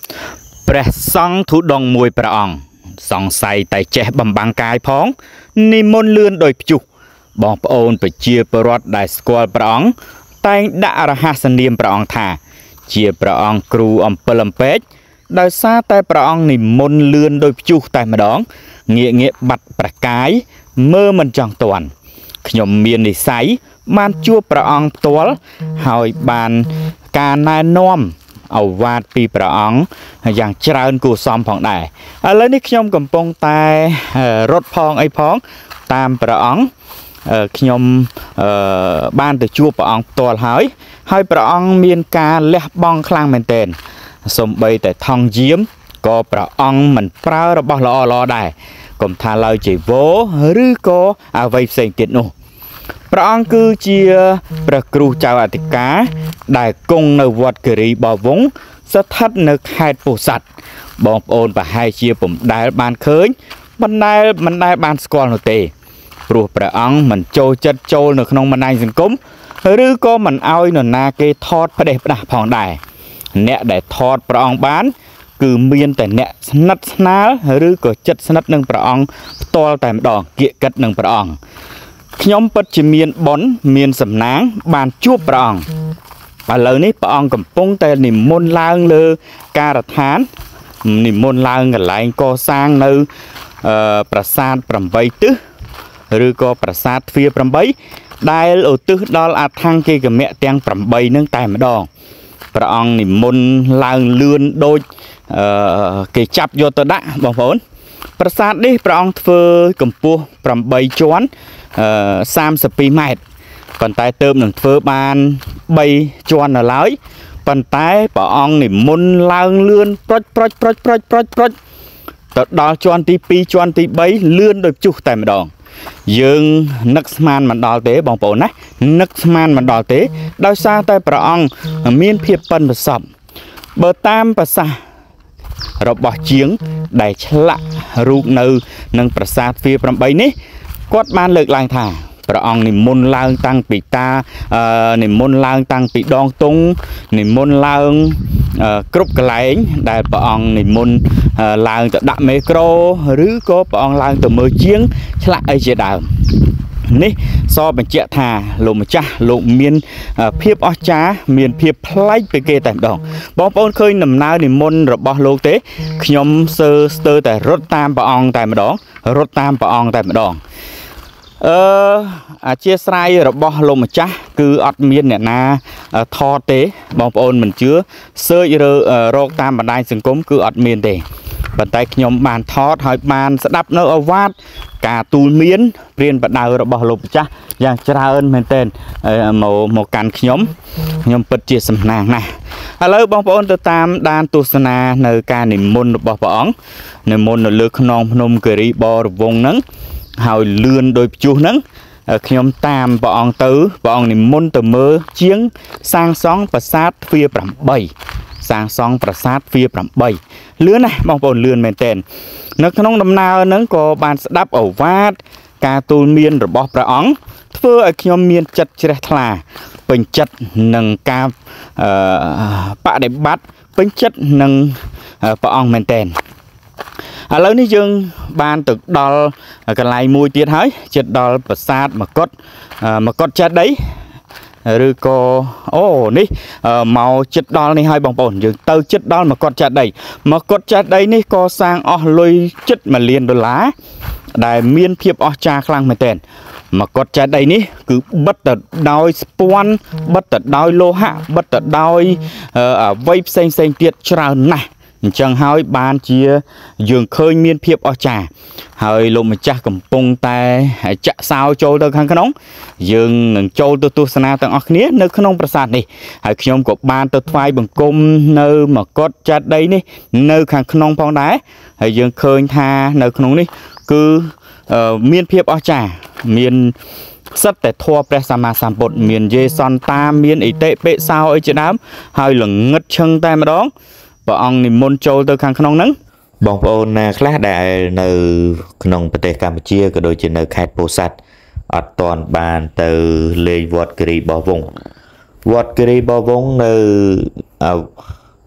ព្រះសង្ឃធុដងមួយព្រះអង្គសង្ស័យតែចេះបំបាំងកាយផងនិមន្តលឿនដោយព្យុះបងប្អូនប្រជាពលរដ្ឋដែលស្គាល់ព្រះអង្គតែងដាក់រហស្សនាមព្រះអង្គថាជាព្រះអង្គគ្រូអំពិលអំពែកដោយសារតែព្រះអង្គនិមន្តលឿនដោយព្យុះតែម្ដងងាកបាត់ប្រកាយមើលមិនចង់ទាន់ខ្ញុំមាននិស្ស័យបានជួបព្រះអង្គផ្ទាល់ហើយបានការណែនាំអវាទពីព្រះអង្គយ៉ាងច្រើនគួរសមផងដែរឥឡូវនេះខ្ញុំកំពុងតែរត់ផងអីផងតាមព្រះអង្គខ្ញុំបានទៅជួបព្រះអង្គផ្ទាល់ហើយព្រះអង្គមានការលះបង់ខ្លាំងមែនទែនសូម្បីតែថង់យាមក៏ព្រះអង្គមិនប្រើរបស់ល្អដែរកុំថាឡើយជាវោឬក៏អ្វីផ្សេងទៀតនោះព្រះអង្គគឺជាព្រះគ្រូចៅអធិការដែលគង់នៅវត្តគិរីបវង្សស្ថិតនៅខេត្តពោធិ៍សាត់បងប្អូនប្រហែលជាពុំដែលបានឃើញមិនដែលបានស្គាល់នោះទេព្រោះព្រះអង្គមិនចូលចិត្តចូលនៅក្នុងបណ្ដាញសង្គមឬក៏មិនអោយនរណាគេថតផ្ដេសផ្ដាស់ផងដែរអ្នកដែលថតព្រះអង្គបានគឺមានតែអ្នកស្និទ្ធស្នាលឬក៏ចិត្តស្និទ្ធនឹងព្រះអង្គផ្ទាល់តែម្ដងគៀកកិតនឹងព្រះអង្គខ្ញុំពិតជាមានបុណ្យមានសំណាងបានជួបព្រះអង្គឥឡូវនេះព្រះអង្គកំពុងតែនិមន្តឡើងលើការដ្ឋាននិមន្តឡើងកន្លែងកសាងនៅប្រាសាទ8ទិសឬក៏ប្រាសាទទ្វារ8ដែលឧទ្ទិសដល់អថង្គេកមៈទាំង8នឹងតែម្ដងព្រះអង្គនិមន្តឡើងលឿនដូចគេចាប់យកទៅដាក់បងប្អូនប្រាសាទនេះព្រះអង្គធ្វើកម្ពស់8ជាន់32ម៉ែត្រប៉ុន្តែទើបនឹងធ្វើបាន3ជាន់នៅឡើយប៉ុន្តែព្រះអង្គនិមន្តឡើងលឿនប្រុចទៅដល់ជាន់ទី2ជាន់ទី3លឿនដោយព្យុះតែម្ដងយើងនឹកស្មានមិនដល់ទេបងប្អូនណានឹកស្មានមិនដល់ទេដោយសារតែព្រះអង្គមានភាពប៉ិនប្រសប់បើតាមប្រសាសន៍របស់ជាងដែលឆ្លាក់រូបនៅនឹងប្រាសាទទ្វារ8នេះគាត់បានលើកឡើងថាព្រះអង្គនិមន្តឡើងតាំងពីនិមន្តឡើងតាំងពីដងតុងនិមន្តឡើងគ្រប់កន្លែងដែលព្រះអង្គនិមន្តឡើងទៅដាក់មេក្រូឬក៏ព្រះអង្គឡើងទៅមើលជាងឆ្លាក់អីជាដើមនេះសបញ្ជាក់ថាលោកម្ចាស់លោកមានភាពអស្ចារ្យមានភាពប្លែកពីគេតែម្ដងបងប្អូនឃើញដំណើរនិមន្តរបស់លោកទេខ្ញុំស្ទើរតែរត់តាមព្រះអង្គតែម្ដងអធិស្ឋានរបស់លោកម្ចាស់គឺអត់មានអ្នកណាថតទេបងប្អូនមិនជឿសើចរកតាមបណ្ដាញសង្គមគឺអត់មានទេប៉ុន្តែខ្ញុំបានថតហើយបានស្ដាប់នៅអាវាទការទូលមានព្រានបដៅរបស់លោកម្ចាស់យ៉ាងច្រើនមែនទែនមកកាន់ខ្ញុំពិតជាសំណាងណាស់ឥឡូវបងប្អូនទៅតាមដានទស្សនានៅការនិមន្តរបស់ព្រះអង្គនិមន្តនៅលើខ្នងភ្នំគិរីបរវង្សហ្នឹងហើយលឿនដោយព្យុះហ្នឹងខ្ញុំតាមព្រះអង្គទៅព្រះអង្គនិមន្តទៅមើលជាងសាងសង់ប្រាសាទទ្វារ8សាងសង់ប្រាសាទទ្វារ8លឿនណាស់បងប្អូនលឿនមែនទែននៅក្នុងដំណើរហ្នឹងក៏បានស្ដាប់ឱវាទការទូលមានរបស់ព្រះអង្គធ្វើឲ្យខ្ញុំមានចិត្តជ្រះថ្លាពេញចិត្តនឹងការបដិបត្តិពេញចិត្តនឹងព្រះអង្គមែនទែនឥឡូវនេះយើងបានទៅដល់កន្លែងមួយទៀតហើយជិតដល់ប្រាសាទមកុដចេតិយឬក៏នេះមកជិតដល់នេះហើយបងប្អូនយើងទៅជិតដល់មកុដចេតិយនេះក៏សាងអស់លុយជិត$1 លានដែលមានភាពអស្ចារ្យខ្លាំងមែនទែនមកុដចេតិយនេះគឺបិទទៅដោយស្ពាន់បិទទៅដោយលោហៈបិទទៅដោយអ្វីផ្សេងទៀតច្រើនណាស់អញ្ចឹងហើយបានជាយើងឃើញមានភាពអស្ចារ្យហើយលោកម្ចាស់កំពុងតែចាក់សោចូលទៅខាងក្នុងយើងនឹងចូលទៅទស្សនាទាំងអស់គ្នានៅក្នុងប្រាសាទនេះហើយខ្ញុំក៏បានទៅថ្វាយបង្គំនៅមកុដចេតិយនេះនៅខាងក្នុងផងដែរហើយយើងឃើញថានៅក្នុងនេះគឺមានភាពអស្ចារ្យមានសិតតែធម៌ព្រះសម្មាសម្ពុទ្ធមានយេសន្តាមានអិតិពិសោអីជាដើមហើយល្ងឹតឈឹងតែម្ដងព្រះអង្គនិមន្តចូលទៅខាងក្នុងហ្នឹងបងប្អូនណាខ្លះដែលនៅក្នុងប្រទេសកម្ពុជាក៏ដូចជានៅខេត្តពោធិ៍សាត់អត់ទាន់បានទៅលេងវត្តគិរីបវង្សនៅ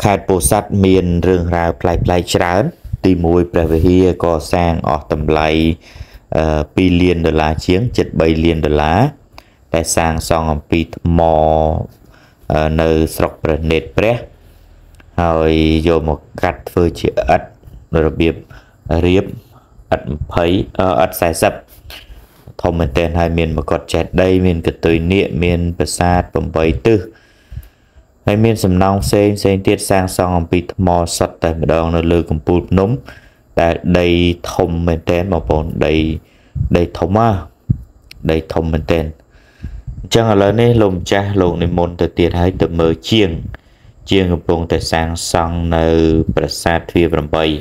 ខេត្តពោធិ៍សាត់មានរឿងរ៉ាវប្លែកៗច្រើនទី1ព្រះវិហារកសាងអស់តម្លៃ$2 លានជាងជិត$3 លានតែសាងសង់អំពីថ្មនៅស្រុកព្រះនេត្រព្រះហើយយកមកកាត់ធ្វើជាឥដ្ឋរបៀបរៀបឥដ្ឋ20ឥដ្ឋ40ធំមែនទែនហើយមានមកុដចេតិយមានកន្ទុយនាគមានប្រាសាទ8ទិសហើយមានសំណង់ផ្សេងទៀតសាងសង់អំពីថ្មសុទ្ធតែម្ដងនៅលើកំពូលភ្នំដែលដីធំមែនទែនបងប្អូនដីធំដីធំមែនទែនអញ្ចឹងឥឡូវនេះលោកម្ចាស់លោកនិមន្តទៅទៀតហើយទៅមើលជាងកំពុងតែសាងសង់នៅប្រាសាទទ្វារ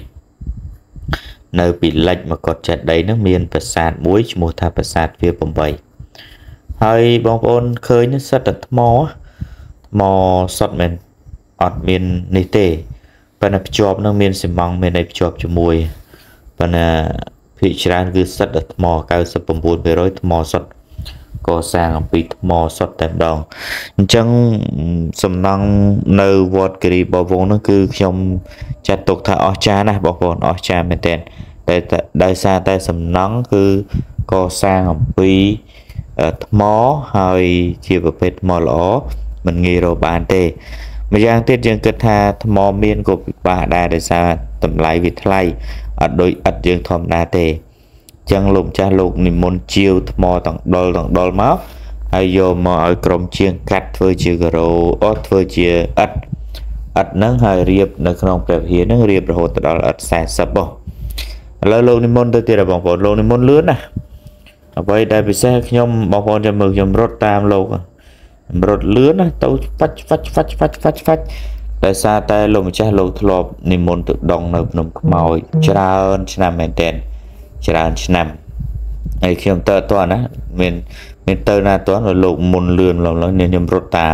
8នៅពីលិចមកុដចេតិយនោះមានប្រាសាទមួយឈ្មោះថាប្រាសាទទ្វារ8ហើយបងប្អូនឃើញសិតតែថ្មសុទ្ធមែនអត់មាននេះទេប៉ុន្តែភ្ជាប់នឹងមានស៊ីម៉ង់មានអីភ្ជាប់ជាមួយប៉ុន្តែភាគច្រើនគឺសិតតែថ្ម 99% ថ្មសុទ្ធកសាងអំពីថ្មសុទ្ធតែម្ដងអញ្ចឹងសំណង់នៅវត្តគិរីបវងនោះគឺខ្ញុំចាត់ទុកថាអស្ចារ្យណាស់បងប្អូនអស្ចារ្យមែនទែនតែដោយសារតែសំណង់គឺកសាងអំពីថ្មហើយជាប្រភេទថ្មល្អមិនងាយរកបានទេម្យ៉ាងទៀតយើងគិតថាថ្មមានក៏ពិបាកដែរដោយសារតម្លៃវាថ្លៃអត់ដូចឥដ្ឋយើងធម្មតាទេចឹងលោកម្ចាស់លោកនិមន្តជាវថ្មទាំងដុលមកហើយយកមកឲ្យក្រុមជាងកាត់ធ្វើជាការ៉ូធ្វើជាឥដ្ឋហ្នឹងហើយរៀបនៅក្នុងព្រះវិហារហ្នឹងរៀបរហូតដល់ឥដ្ឋ40ឥឡូវលោកនិមន្តទៅទៀតបងប្អូនលោកនិមន្តលឿនណាអ្វីដែលពិសេសខ្ញុំបងប្អូនចាំមើលខ្ញុំរត់តាមលោករត់លឿនណាទៅហ្វាច់ដោយសារតែលោកម្ចាស់លោកធ្លាប់និមន្តទៅដងនៅភ្នំខ្មោចច្រើនឆ្នាំមែនទែនច្រើនឆ្នាំហើយខ្ញុំទៅអត់ទាន់ណាមានទៅណាអត់ទាន់លោកមុនលឿនឡើងខ្ញុំរត់តាម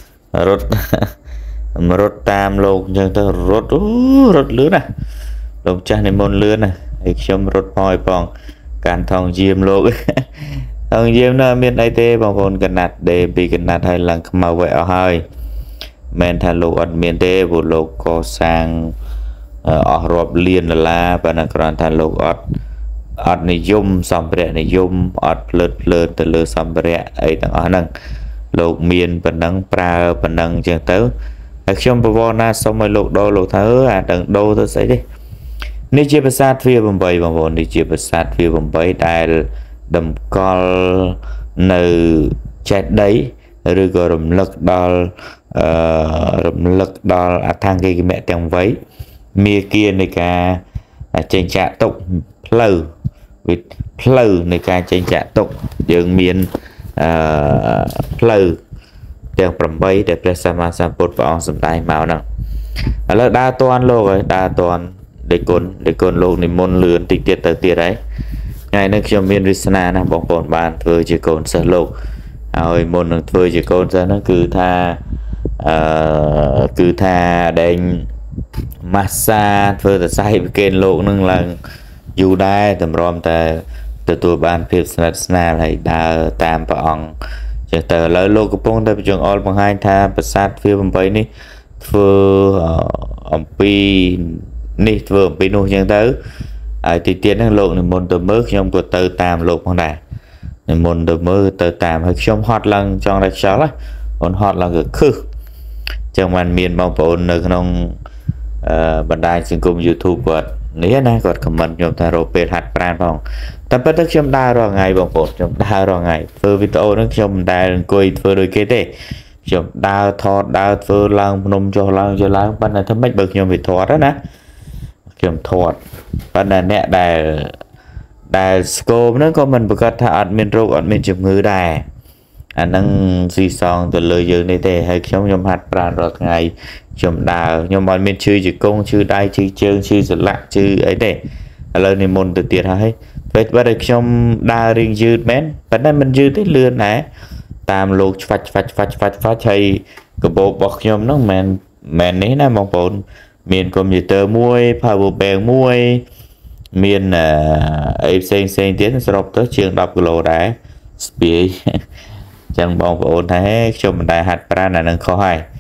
លោកអញ្ចឹងទៅរត់លឿនណាលោកម្ចាស់និមន្តលឿនណាហើយខ្ញុំរត់ផងកាន់ថងយាមលោកថងយាមនៅមានអីទេបងប្អូនកណាត់ដេពីកណាត់ហើយឡើងខ្មៅឲ្យអស់ហើយមិនថាលោកអត់មានទេព្រោះលោកកសាងអស់រាប់លាន$ប៉ុន្តែគ្រាន់ថាលោកអត់និយមសម្ភារៈនិយមអត់ភ្លើតទៅលើសម្ភារៈអីទាំងអស់ហ្នឹងលោកមានប៉ុណ្ណឹងប្រើប៉ុណ្ណឹងអញ្ចឹងទៅហើយខ្ញុំបវរណាសុំឲ្យលោកដូរលោកថាអាដឹងដូរទៅស្អីទេនេះជាប្រាសាទទ្វារ8បងប្អូននេះជាប្រាសាទទ្វារ8ដែលតម្កល់នៅចេតិយឬក៏រំលឹកដល់អថង្គិកមៈទាំង8មាគ៌ានៃការចេញចាក់ទុកផ្លូវនៃការចេញចាក់ទុកយើងមានផ្លូវទាំង8ដែលព្រះសម្មាសម្ពុទ្ធព្រះអង្គសម្ដែងមកហ្នឹងឥឡូវដើរតន់លោកហើយដើរតន់ដេគុណលោកនិមន្តលឿនតិចទៀតទៅទៀតហើយថ្ងៃនេះខ្ញុំមានវាសនាណាបងប្អូនបានធ្វើជាកូនសិស្សលោកហើយមុននឹងធ្វើជាកូនសិស្សហ្នឹងគឺថាដែងម៉ាស្សាធ្វើសរសៃប្រកេនលោកនឹងឡើងយូរដែរតម្រាំតែទទួលបានភាពស្និទ្ធស្នាលហើយដើរតាមព្រះអង្គចឹងទៅឥឡូវលោកកំពុងតែបញ្ចងអល់បង្ហាញថាប្រាសាទទ្វារ8នេះធ្វើអំពីនេះធ្វើអំពីនោះចឹងទៅហើយទីទៀតហ្នឹងលោកនិមន្តទៅមើលខ្ញុំក៏ទៅតាមលោកផងដែរនិមន្តទៅមើលទៅតាមហើយខ្ញុំហត់ឡើងចង់រកខ្យល់អូនហត់ឡើងក៏ខឹសចឹងបានមានបងប្អូននៅក្នុងបណ្ដាញសង្គម YouTube គាត់នេះណាគាត់ខមមិនខ្ញុំថារកពេលហាត់ប្រាណផងតែពិតទៅខ្ញុំដើររាល់ថ្ងៃបងប្អូនខ្ញុំដើររាល់ថ្ងៃធ្វើវីដេអូហ្នឹងខ្ញុំមិនដែលអង្គុយធ្វើដូចគេទេខ្ញុំដើរថតដើរធ្វើឡើងភ្នំចុះឡើងប៉ុន្តែធ្វើម៉េចបើខ្ញុំវាថតណាខ្ញុំថតប៉ុន្តែអ្នកដែលស្គមហ្នឹងក៏មិនប្រកាសថាអត់មានរោគអត់មានជំងឺដែរអាហ្នឹងស៊ីសងទៅលើយើងនេះទេហើយខ្ញុំហាត់ប្រាណរាល់ថ្ងៃខ្ញុំដើរខ្ញុំអត់មានឈឺជង្គង់ឈឺដៃឈឺជើងឈឺសន្លាក់ឈឺអីទេឥឡូវនិមន្តទៅទៀតហើយពេលបាត់ឲ្យខ្ញុំដើររៀងយឺតមែនប៉ុន្តែមិនយឺតទេលឿនដែរតាមលោកឆ្វាច់ហើយកបោបរបស់ខ្ញុំហ្នឹងមិននេះណាបងប្អូនមានកុំព្យូទ័រមួយ power bank មួយមានអីផ្សេងទៀតសរុបទៅជាង10គីឡូដែរស្ពាយចឹងបងប្អូនថាខ្ញុំមិនដែលហាត់ប្រាណអានឹងខុសហើយ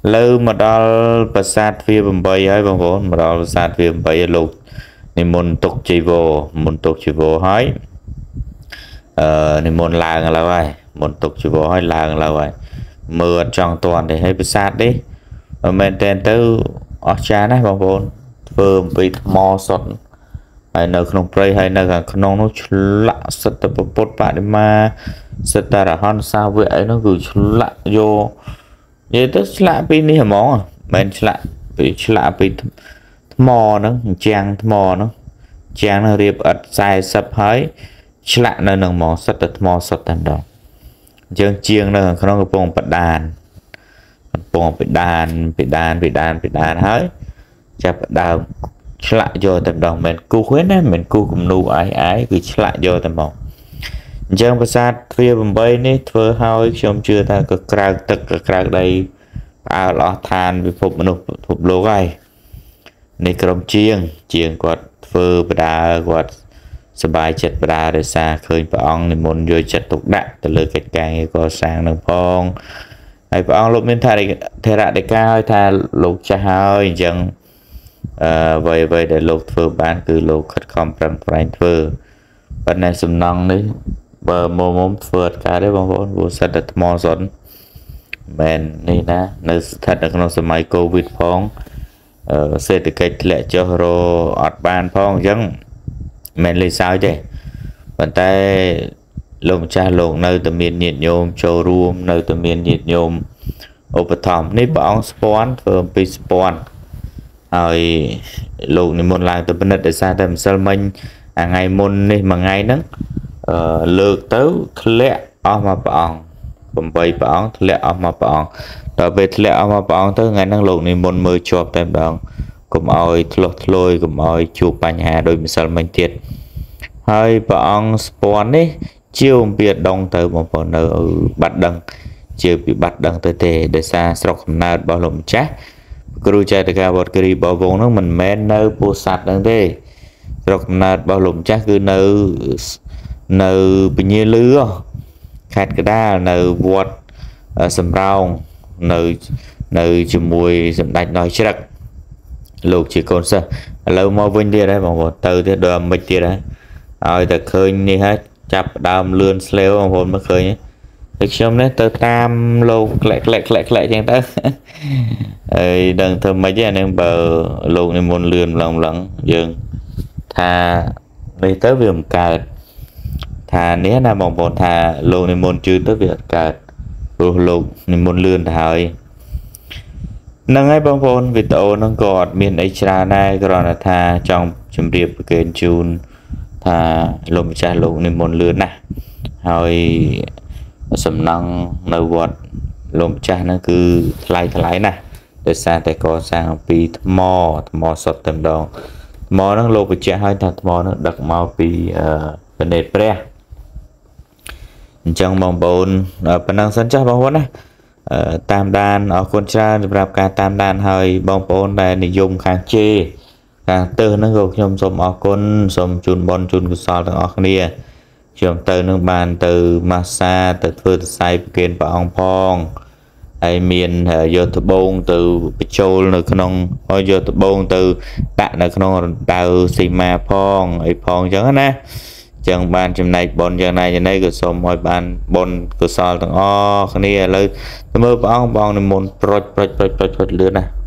lưu mà đó bà sát phía bầm bay ấy bằng vốn mà đó sát phía bầm bay lục thì môn tục chỉ vô hỏi thì môn làng là vậy môn tục chỉ vô hỏi làng là vậy mưa trong toàn để hay bà sát đi ở bên trên tới ở cha này bằng vốn vừa bị mò sọt hay nơi không play hay nơi cả không nó lạ sật tập bột bạn mà sật ta là hòn sao vậy nó gửi lạ vô vậy tức lạ pin đi hả món à mình lạ bị mò nó trang nó riệp ở dài sập hơi lạ nơi nằng mò sật thành đó chương chiêng nơi không có bông bị đàn hơi chập đào lại vô tầm đồng mình cu khuyến á mình cu cùng nu ái cứ lại vô tầm đồng chẳng phải sát phía bầm bay ní thưa hơi trong chưa ta có cào đây ao lọ than vì phục mình phục lúa gai này cầm chiêng quạt phơ bả quạtสบายจัดบราเดซ่าเคยพระองค์ในมนต์โยจัดตกดักแต่เลยเกิดการก่อสร้างหนึ่งพองไอ้พระองค์ลบเมนทาเทระได้ก้าวทาลูกจะหายจังvậy để lục phơ bán cứ lục khất không bằng phải phơ bên này sum nong đấy bờ mồm phượt cả đấy bông vốn vô sát đặt mò dẫn men này nè nơi thật là trong สมัย covid phong เศรษฐกิจและเจอโรอดบานphong chẳng men lấy sao chứ bàn tay lồng cha lồng nơi tầm miền nhiệt nhôm châu ruộng nơi tầm miền nhiệt nhôm overtime này bóng spawn phơm pi spawn rồi lục này một làng từ bên đất để xa tầm sơ minh ngày môn này mà ngày nắng lược tới lẹ mà bọn bầm bay bọn lẹ mà bọn đặc biệt lẹ mà bọn tới ngày năng lục này môn mơ chụp tầm đồng cùng oi lôi cùng oi chụp bánh hà đôi mình sơ minh tiệt hơi bọn spawn ấy chiêu biệt đông tới một phần ở bắt đằng chiêu bị bắt đằng tới tề để xa sọc nát bao lồng chắc kêu chạy từ cả bọt kiri bảo vốn nó mình men nơi bô sạt đang thế rồi nát bao lùm chắc cứ nơi bình nhiên lứa khát cái đa nơi vọt sầm rau nơi chùm mùi sầm đạch nói chắc lục chỉ còn sao lâu mau vinh đi đấy bằng một từ thế đờm mịch đi đấy rồi ta khơi đi hết chập đàm lươn sleo bằng hồn mới khơi nhé được xong đấy tơ tam lô lẹ chẳng ta đừng thơm mấy anh em bờ lô này môn lươn lòng lẫn dừng thà đi tới việc cài thà nếu là một bọn thà lô này môn chưa tới việc cài lô này môn lươn thôi nâng ấy bông vốn vì tổ nó gọt miền extra này còn là thà trong chấm điệp kênh chun thà lô cha lô này môn lươn này rồi sầm năng nơi vọt lồng cha nó cứ lái nè để xa tại có sang pi mò sọt tầm đầu mò nó lô bị cha hơi thật mò nó đặt mò pi bên đây pre trong mong bồn bên năng sân cha bông vốn này tam đan ở con cha gặp cả tam đan hơi bông bồn này để dùng kháng chê càng từ nó gồm nhôm xôm ở con xôm chun bon chun của sò thằng ở kia trường từ nước bàn từ massage từ phơi say kiên và ong phong ai miền giờ từ bông từ petrol nơi con giờ từ bông từ đạn nơi con đào xì ma phong ai phong chẳng nè chẳng bàn trong này bọn giờ này cứ xong mọi bàn bọn cứ sao thằng o cái này lấy mơ ong bong này một project lừa này